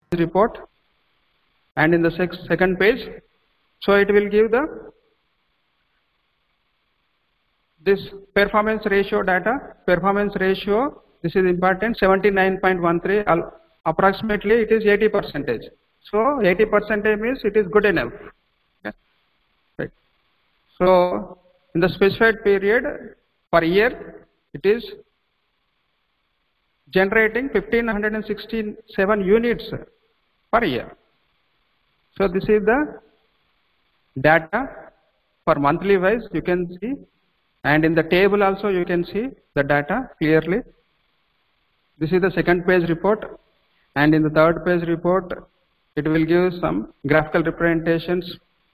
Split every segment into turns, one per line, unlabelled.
report, and in the second page, so it will give this performance ratio data. Performance ratio, this is important, 79.13, approximately it is 80%. So 80% means it is good enough. Okay. Right. So in the specified period per year, it is generating 1567 units per year. So this is the data for monthly wise, you can see, and in the table also you can see the data clearly. This is the second page report, and in the third page report it will give some graphical representations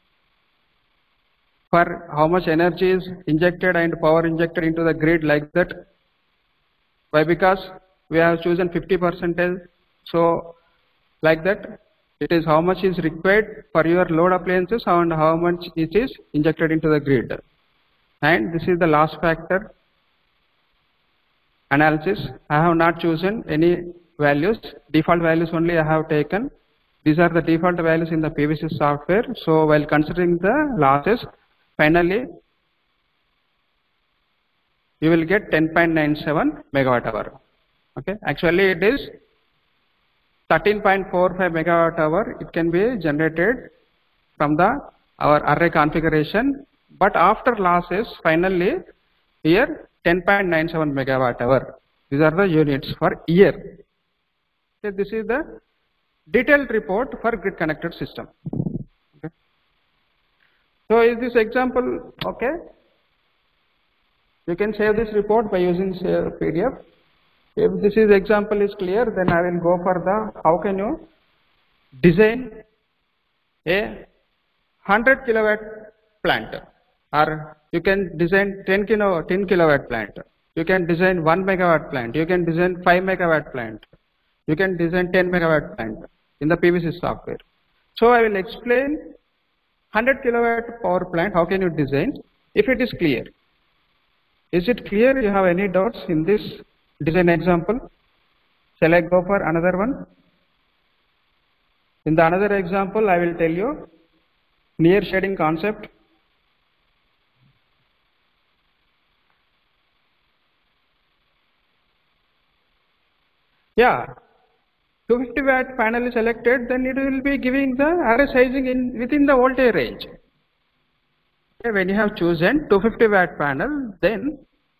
for how much energy is injected and power injected into the grid, like that. Why? Because we have chosen 50%, so like that it is how much is required for your load appliances and how much it is injected into the grid. And this is the loss factor analysis. I have not chosen any values, default values only I have taken. These are the default values in the PVC software. So while considering the losses, finally you will get 10.97 megawatt hour. Okay, actually it is 13.45 megawatt hour. It can be generated from our array configuration, but after losses, finally here 10.97 megawatt hour. These are the units for year. Okay, this is the detailed report for grid connected system. Okay. So is this example okay? You can save this report by using PDF. If this is example is clear, then I will go for the how can you design a 100 kilowatt plant, or you can design 10 kilowatt plant. You can design 1 megawatt plant. You can design 5 megawatt plant. You can design 10 megawatt plant in the PVC software. So I will explain 100 kilowatt power plant. How can you design? If it is clear. Is it clear? You have any doubts in this design example? Shall I go for another one? In the another example, I will tell you near shading concept. Yeah, 250 watt panel is selected, then it will be giving the array sizing within the voltage range. Okay, when you have chosen 250 watt panel, then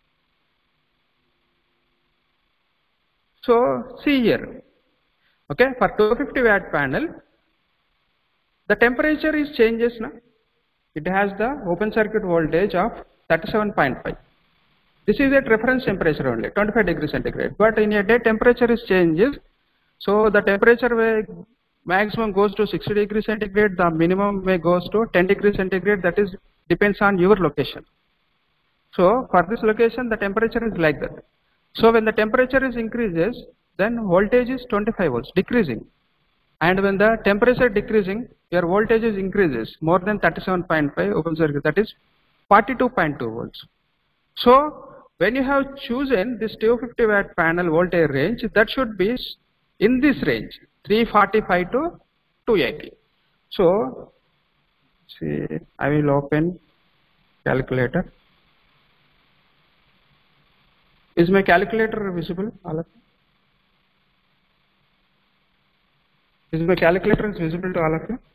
so see here, okay, for 250 watt panel, the temperature is changes now. It has the open circuit voltage of 37.5. This is at reference temperature only, 25 degrees centigrade. But in a day temperature is changes, so the temperature maximum goes to 60 degrees centigrade. The minimum may goes to 10 degrees centigrade. That is depends on your location. So for this location, the temperature is like that. So when the temperature is increases, then voltage is 25 volts decreasing, and when the temperature decreasing, your voltage is increases more than 37.5 open circuit, that is 42.2 volts. So when you have chosen this 250 watt panel voltage range, that should be in this range 345 to 280. So see, I will open calculator. Is my calculator visible? All of you? Is my calculator visible to all of you?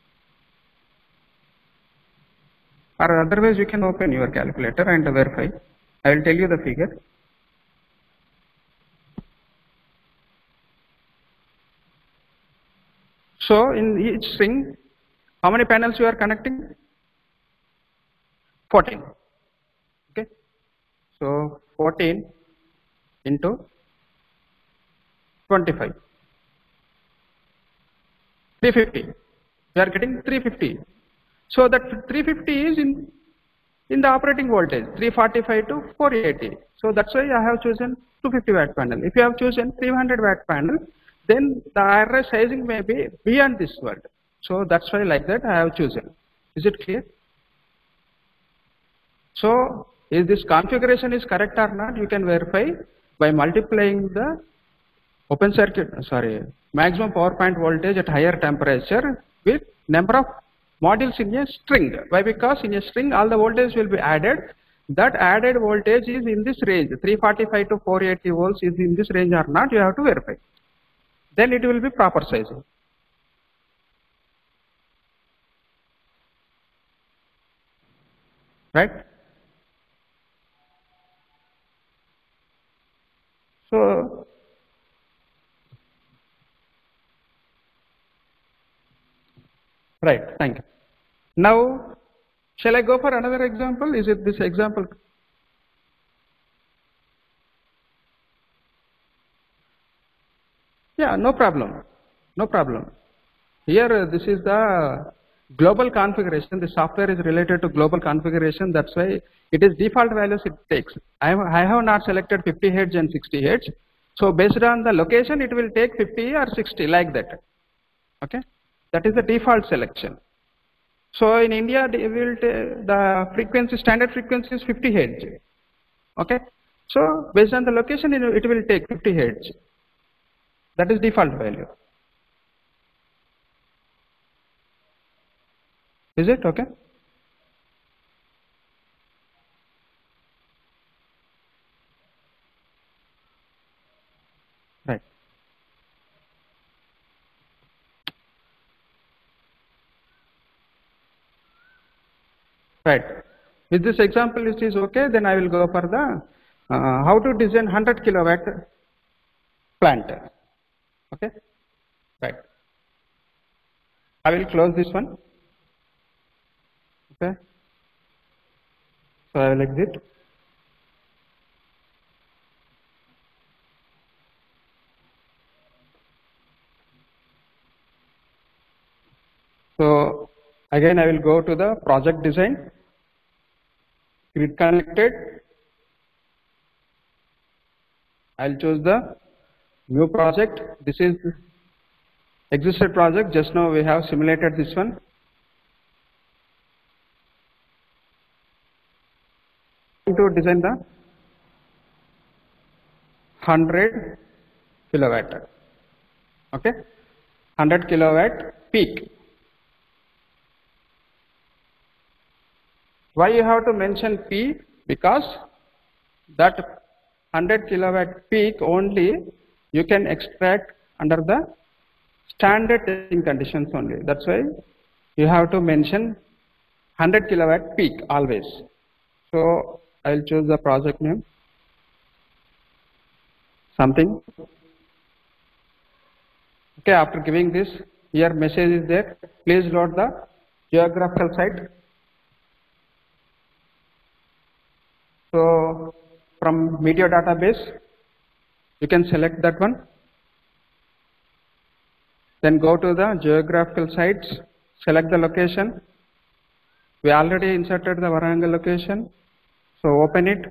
Or otherwise you can open your calculator and verify. I will tell you the figure. So in each string, how many panels you are connecting? 14. Okay. So 14 into 25. 350. We are getting 350. So that 350 is in the operating voltage, 345 to 480. So that's why I have chosen 250 watt panel. If you have chosen 300 watt panel, then the array sizing may be beyond this world. So that's why like that I have chosen. Is it clear? So is this configuration is correct or not? You can verify by multiplying the open circuit, sorry, maximum power point voltage at higher temperature with number of modules in a string. Why? Because in a string all the voltage will be added. That added voltage is in this range, 345 to 480 volts is in this range or not, you have to verify. Then it will be proper sizing. Right? So, right, thank you. Now, shall I go for another example? Is it this example? Yeah, no problem. No problem. Here, this is the global configuration. The software is related to global configuration. That's why it is default values it takes. I have not selected 50 Hz and 60 Hz. So based on the location, it will take 50 or 60 like that. Okay, that is the default selection. So in India, the frequency, standard frequency is 50 Hz. Okay, so based on the location, it will take 50 Hz. That is default value. Is it okay? Right. Right. With this example, it is okay. Then I will go for the how to design 100 kilowatt plant. Okay. Right. I will close this one. Okay. So I will exit. So again, I will go to the project design, grid connected. I'll choose the new project. This is existed project. Just now we have simulated this one. To design the 100 kilowatt. Okay, 100 kilowatt peak. Why you have to mention P? Because that 100 kilowatt peak only you can extract under the standard testing conditions only. That's why you have to mention 100 kilowatt peak always. So I will choose the project name, something. Okay, after giving this, here message is there. Please load the geographical site. So from media database, you can select that one. Then go to the geographical sites, select the location. We already inserted the Warangal location. So open it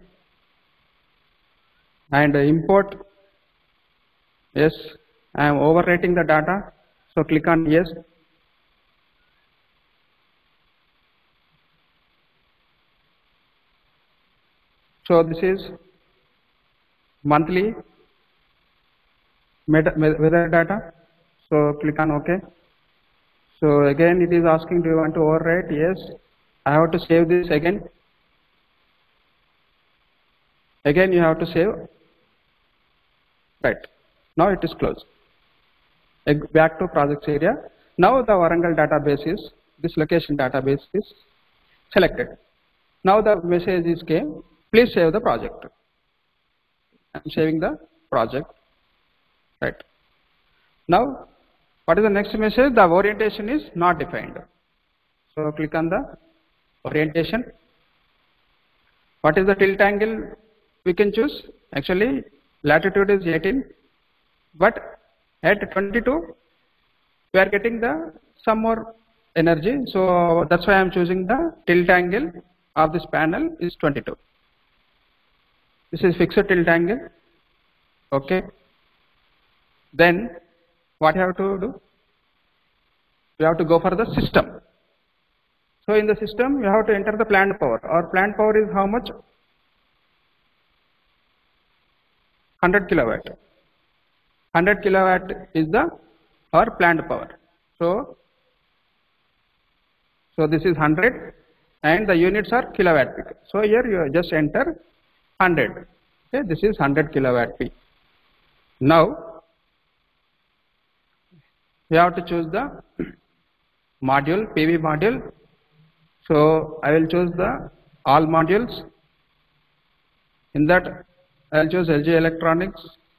and import. Yes, I am overwriting the data. So click on yes. So this is monthly weather data. So click on OK. So again it is asking, do you want to overwrite? Yes. I have to save this again. Again you have to save. Right. Now it is closed. Back to projects area. Now the Warangal database is, this location database is selected. Now the message is came, please save the project. I am saving the project. Right. Now what is the next message? The orientation is not defined. So click on the orientation. What is the tilt angle we can choose? Actually latitude is 18, but at 22 we are getting the some more energy. So that's why I am choosing the tilt angle of this panel is 22. This is fixed tilt angle. Okay. Then what you have to do? You have to go for the system. So in the system you have to enter the plant power. Our plant power is how much? 100 kilowatt. 100 kilowatt is the our planned power. So this is 100 and the units are kilowatt peak. So here you just enter 100. Okay, this is 100 kilowatt peak. Now we have to choose the module, PV module. So I will choose the all modules. In that I will choose LG Electronics.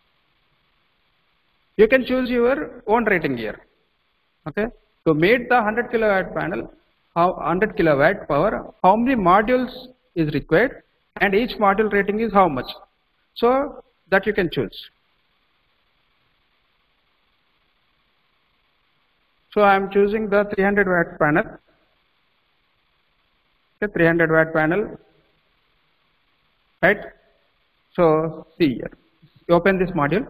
You can choose your own rating here. Okay, to meet the 100 kilowatt panel, how 100 kilowatt power, how many modules is required, and each module rating is how much. So that you can choose. So I am choosing the 300 watt panel. Okay, 300 watt panel. Right. So see here. You open this module.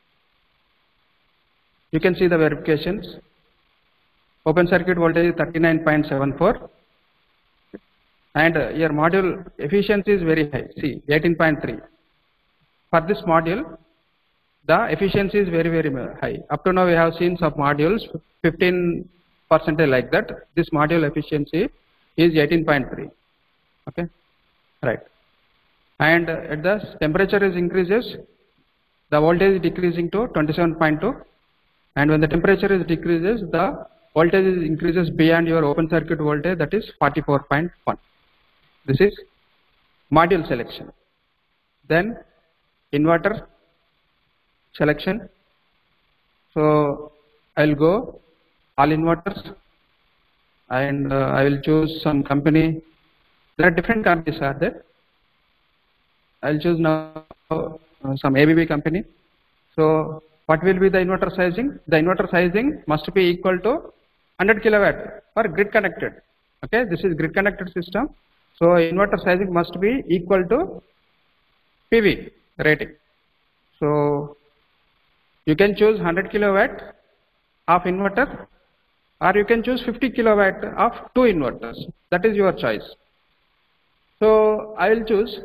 You can see the verifications. Open circuit voltage is 39.74. And your module efficiency is very high. See, 18.3. For this module, the efficiency is very, very high. Up to now, we have seen some modules 15% like that. This module efficiency is 18.3. Okay, right. And at the temperature is increases, the voltage is decreasing to 27.2. And when the temperature is decreases, the voltage is increases beyond your open circuit voltage, that is 44.1. This is module selection. Then inverter selection. So I will go all inverters and I will choose some company. There are different companies are there. I will choose now some ABB company. So what will be the inverter sizing? The inverter sizing must be equal to 100 kilowatt for grid connected. Okay, this is grid connected system. So inverter sizing must be equal to PV rating. So you can choose 100 kilowatt of inverter, or you can choose 50 kilowatt of two inverters. That is your choice. So I will choose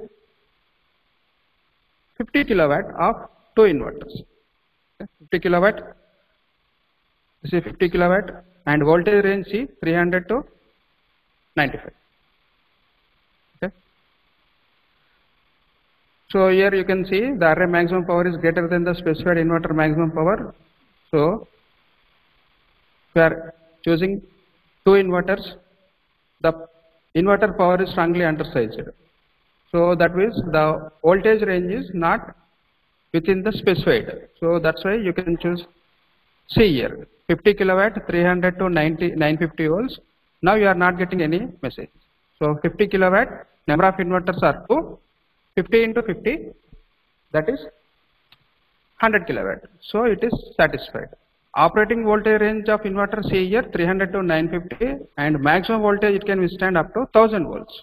50 kilowatt of two inverters. Okay, 50 kilowatt. This is 50 kilowatt and voltage range see 300 to 95. Okay. So here you can see the array maximum power is greater than the specified inverter maximum power. So we are choosing two inverters. The inverter power is strongly undersized. So that means the voltage range is not within the specified. So that's why you can choose C here 50 kilowatt 300 to 950 volts. Now you are not getting any message. So 50 kilowatt, number of inverters are 2, 50 into 50, that is 100 kilowatt. So it is satisfied. Operating voltage range of inverter C here 300 to 950 and maximum voltage it can withstand up to 1000 volts.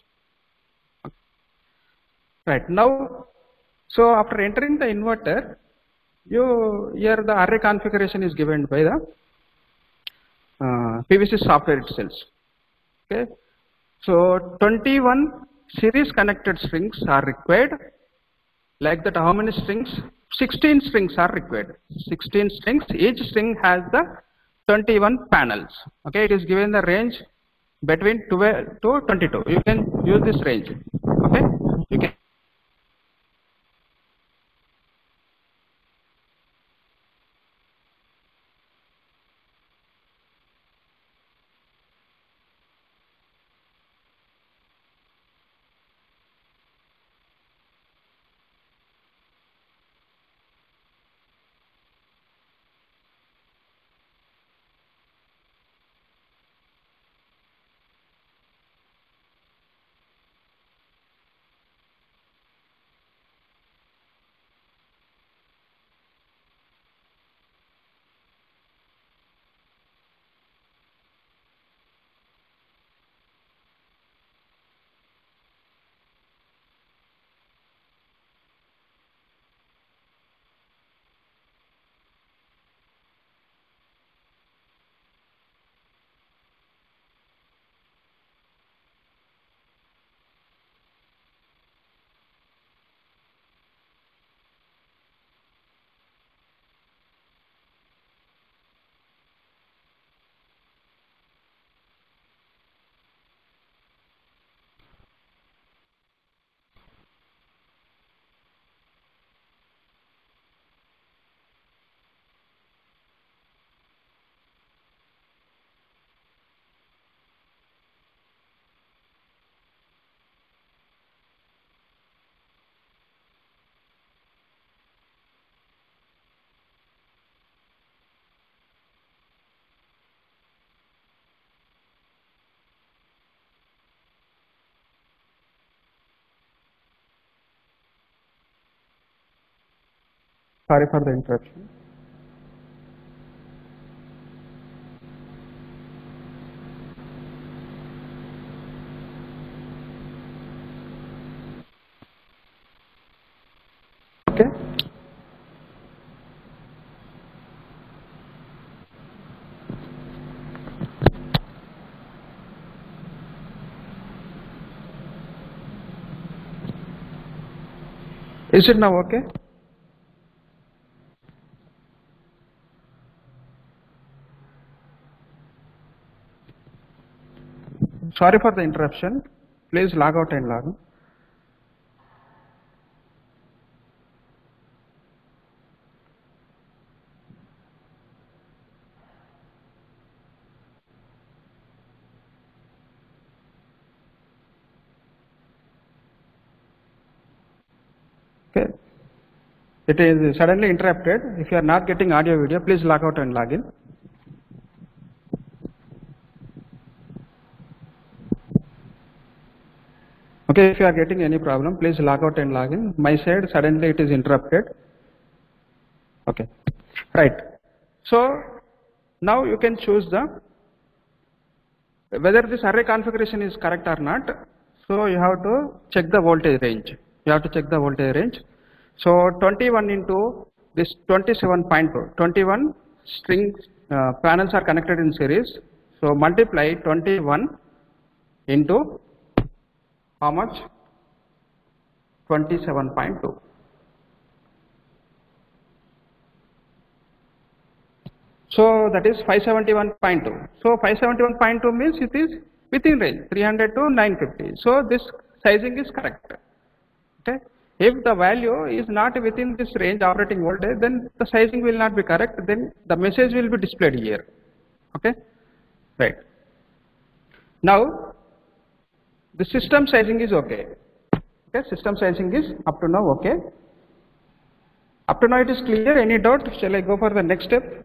Right now, so after entering the inverter, here the array configuration is given by the PVC software itself. Okay, so 21 series connected strings are required. Like that, how many strings? 16 strings are required. 16 strings. Each string has the 21 panels. Okay, it is given the range between 12 to 22. You can use this range. Okay, you can. Sorry for the interruption. Okay. Is it now okay? Sorry for the interruption. Please log out and log in. Okay. It is suddenly interrupted. If you are not getting audio video, please log out and log in. Okay, if you are getting any problem, please log out and log in. My side, suddenly it is interrupted. Okay, right. So now you can choose the whether this array configuration is correct or not. So you have to check the voltage range. You have to check the voltage range. So 21 into this 27.2. 21 string panels are connected in series. So multiply 21 into how much? 27.2. So that is 571.2. So 571.2 means it is within range 300 to 950. So this sizing is correct. Okay. If the value is not within this range operating voltage, then the sizing will not be correct. Then the message will be displayed here. Okay. Right. Now the system sizing is okay. Okay. System sizing is up to now okay. Up to now it is clear. Any doubt? Shall I go for the next step?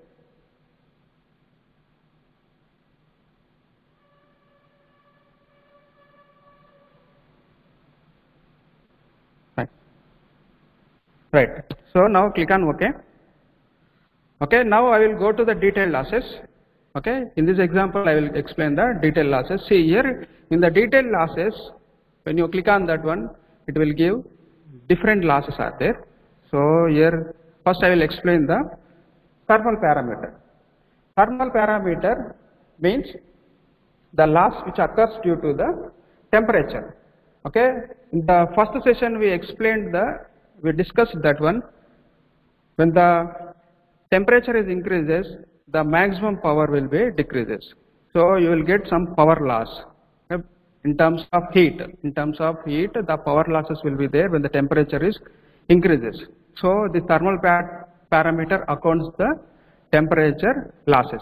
Right. So now click on OK. Okay. Now I will go to the detailed losses. Okay. In this example, I will explain the detailed losses. See here in the detailed losses, when you click on that one, it will give different losses are there. So here first I will explain the thermal parameter. Thermal parameter means the loss which occurs due to the temperature. Okay. In the first session we discussed that one. When the temperature is increases, the maximum power will be decreases. So you will get some power loss. Okay. In terms of heat, the power losses will be there when the temperature is increases. So the thermal parameter accounts the temperature losses.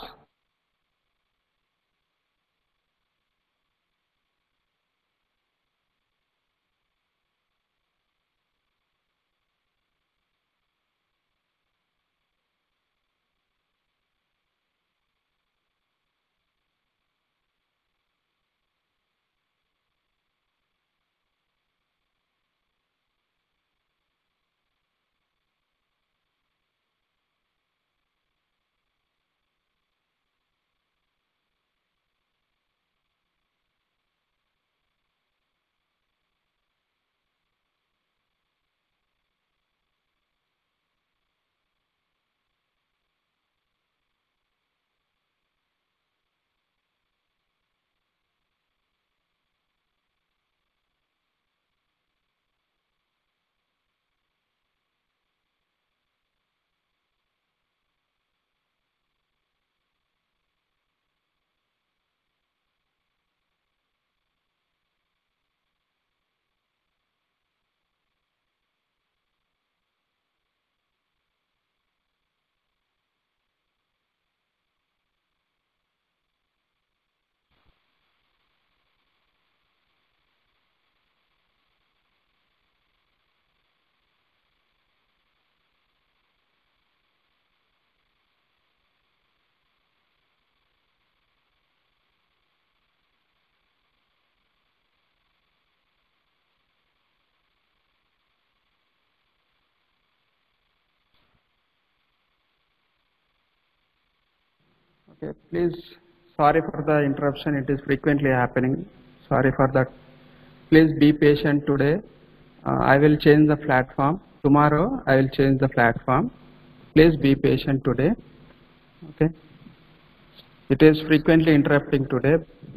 Okay, please, sorry for the interruption. It is frequently happening. Sorry for that. Please be patient today. I will change the platform. Tomorrow, I will change the platform. Please be patient today. Okay. It is frequently interrupting today.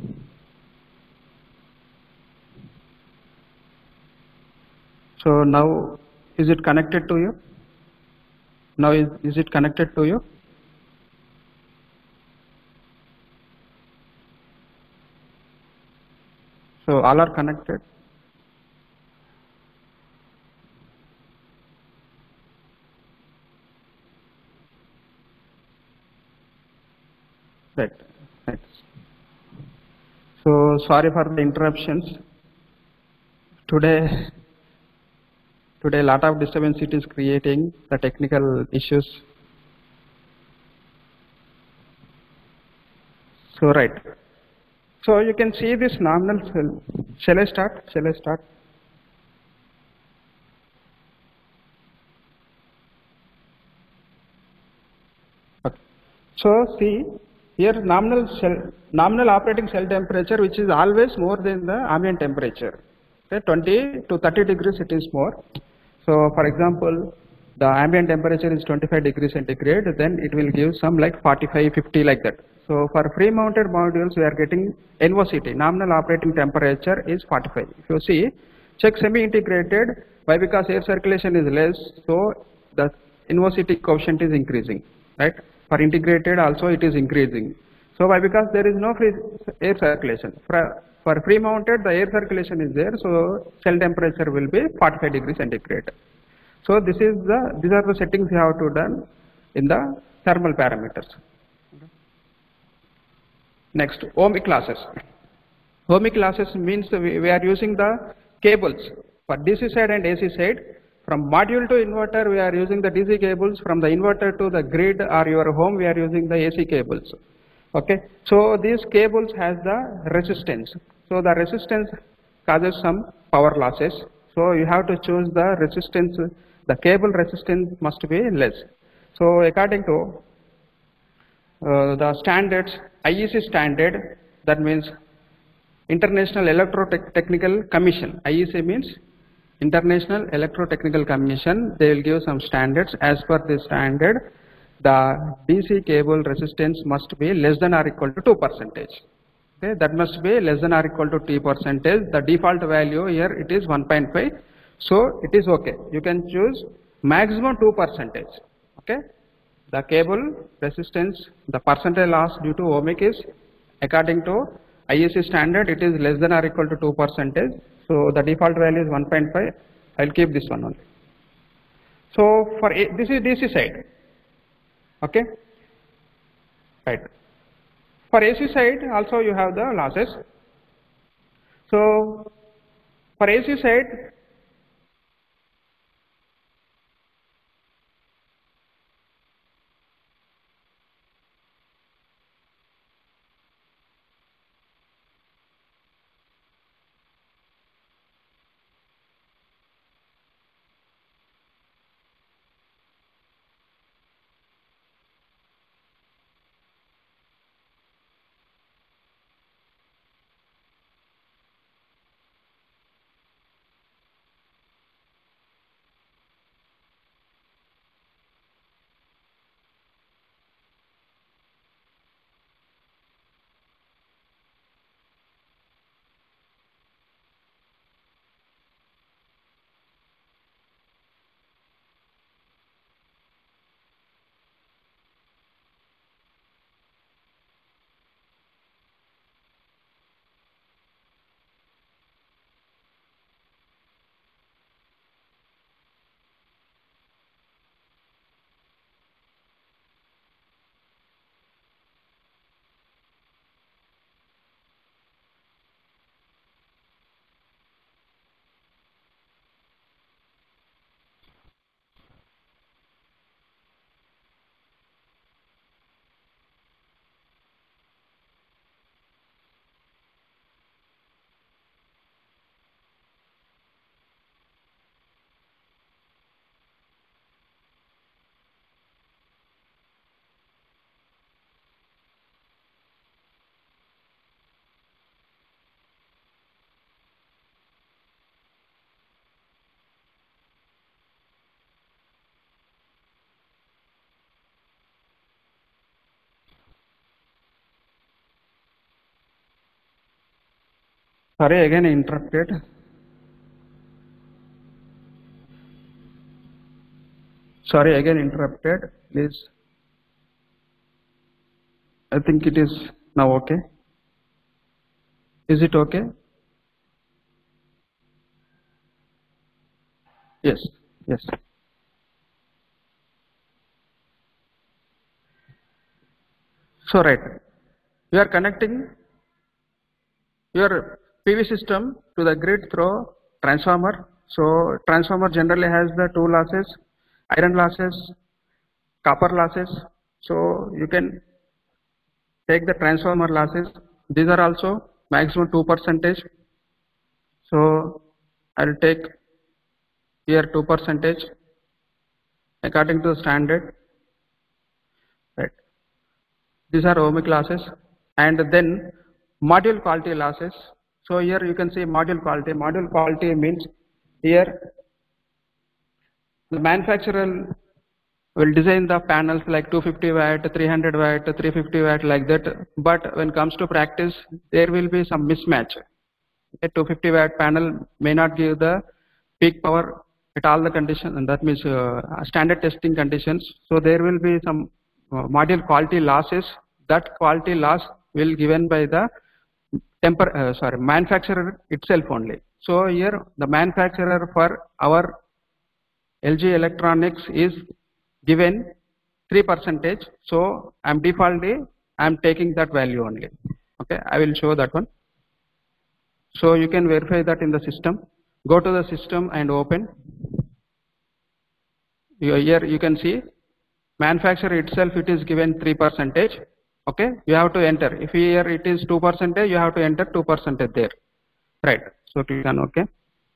So now, is it connected to you? Now, is it connected to you? So all are connected. Right. Right. So sorry for the interruptions. Today, a lot of disturbance it is creating the technical issues. So right. So you can see this nominal cell. Shall I start? Shall I start? Okay. So see here nominal operating cell temperature, which is always more than the ambient temperature. Okay, 20 to 30 degrees it is more. So for example, the ambient temperature is 25 degrees centigrade, then it will give some like 45, 50 like that. So for free mounted modules, we are getting NOCT, nominal operating temperature is 45. If you see, check semi-integrated, why? Because air circulation is less, so the NOCT coefficient is increasing, right? For integrated also it is increasing. So why? Because there is no free air circulation. For free mounted, the air circulation is there, so cell temperature will be 45 degrees centigrade. So these are the settings you have to done in the thermal parameters. Next, ohmic losses. Ohmic losses means we are using the cables for DC side and AC side. From module to inverter, we are using the DC cables. From the inverter to the grid or your home, we are using the AC cables. Okay, so these cables has the resistance. So the resistance causes some power losses. So you have to choose the resistance. The cable resistance must be less. So according to the standards, IEC standard, that means International Electrotechnical Commission. IEC means International Electrotechnical Commission. They will give some standards. As per this standard, the DC cable resistance must be less than or equal to 2%. Okay, that must be less than or equal to 2%. The default value here it is 1.5. So it is okay. You can choose maximum 2%. Okay. The cable resistance, the percentage loss due to ohmic is according to IEC standard, it is less than or equal to 2%. So the default value is 1.5. I'll keep this one only. So for this is DC side. Okay. Right. For AC side also you have the losses. So for AC side, Sorry, again interrupted. Sorry, again interrupted. Please. I think it is now okay. Is it okay? Yes. Yes. So right, you are connecting your PV system to the grid through transformer. So transformer generally has the two losses: iron losses, copper losses. So you can take the transformer losses. These are also maximum 2%. So I will take here 2% according to the standard. Right. These are ohmic losses, and then module quality losses. So here you can see module quality. Module quality means here the manufacturer will design the panels like 250 watt, 300 watt, 350 watt like that. But when it comes to practice, there will be some mismatch. A 250 watt panel may not give the peak power at all the conditions, and that means standard testing conditions. So there will be some module quality losses. That quality loss will given by the manufacturer itself only. So here the manufacturer for our LG Electronics is given 3%. So I'm defaultly I'm taking that value only. Okay, I will show that one. So you can verify that in the system. Go to the system and open. Here you can see manufacturer itself it is given 3%. Okay, you have to enter. If here it is 2%, you have to enter 2% there. Right. So click on OK.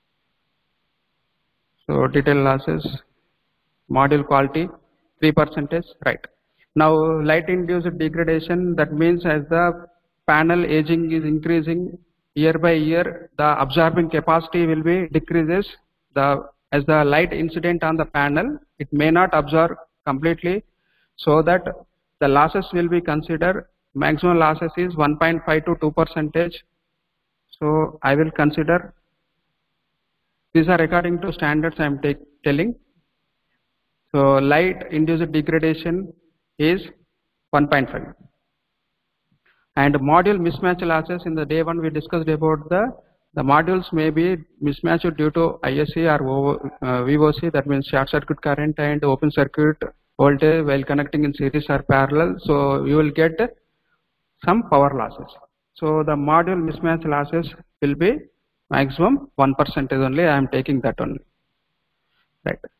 So detail losses, module quality 3%. Right. Now light induced degradation, that means as the panel aging is increasing year by year, the absorbing capacity will be decreases. As the light incident on the panel, it may not absorb completely, so that the losses will be considered. Maximum losses is 1.5 to 2%. So I will consider these are according to standards I am telling. So light induced degradation is 1.5. And module mismatch losses, in the day one we discussed about the modules may be mismatched due to ISC or VOC, that means short circuit current and open circuit voltage while connecting in series or parallel. So you will get some power losses. So the module mismatch losses will be maximum 1% only. I am taking that only. Right.